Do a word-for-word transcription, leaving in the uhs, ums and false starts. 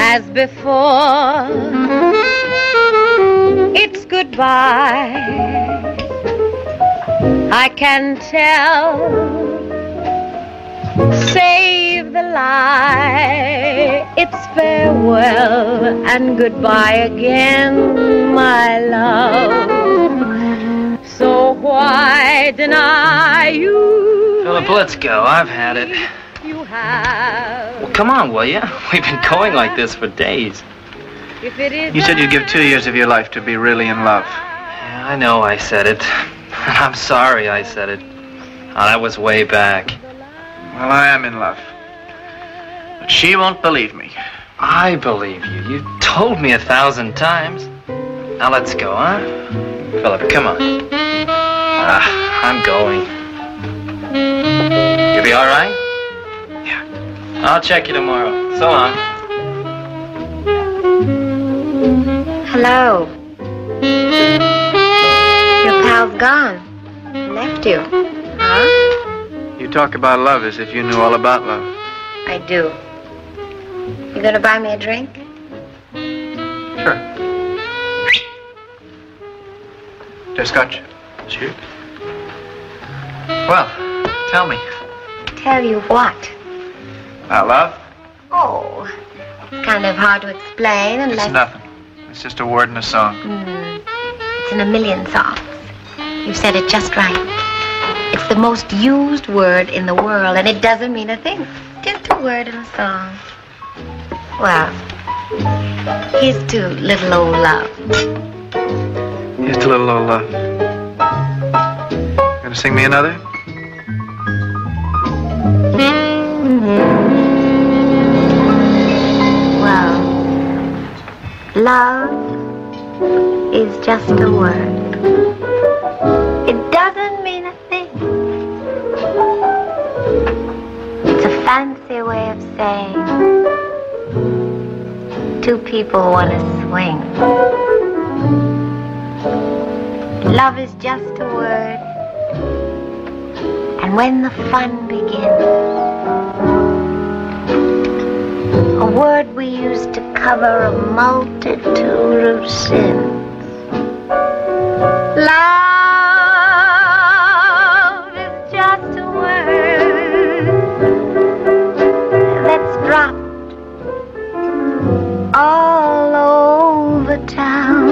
as before. It's goodbye, I can tell. Save the lie, it's farewell and goodbye again, my love. So why deny you? Philip, let's go. I've had it. You have. Well, come on, will you? We've been going like this for days. If it is You said you'd give two years of your life to be really in love. Yeah, I know I said it. I'm sorry I said it. Oh, that was way back. Well, I am in love. But she won't believe me. I believe you. You told me a thousand times. Now let's go, huh? Philip, come on. Ah, I'm going. You'll be all right? Yeah. I'll check you tomorrow. So long. Hello. Your pal's gone. Left you. Huh? You talk about love as if you knew all about love. I do. You gonna buy me a drink? Sure. Just scotch. Sure. Well, tell me. Tell you what? About love? Oh, it's kind of hard to explain unless... It's nothing. It's just a word in a song. Mm, it's in a million songs. You said it just right. It's the most used word in the world, and it doesn't mean a thing. Just a word in a song. Well, here's to little old love. Here's to little old love. Gonna sing me another? Well, love is just a word. It doesn't mean a thing. It's a fancy way of saying two people want to swing. Love is just a word. And when the fun begins, a word we use to cover a multitude of sins. Love is just a word that's dropped all over town.